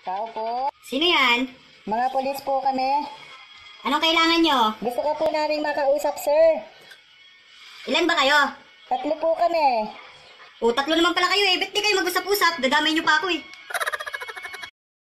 Tao po. Sino yan? Mga polis po kami. Anong kailangan nyo? Gusto ko po namin makausap, sir. Ilan ba kayo? 3 po kami. O, 3 naman pala kayo eh. Ba't di kayo mag-usap-usap? Dadamay nyo pa ako eh.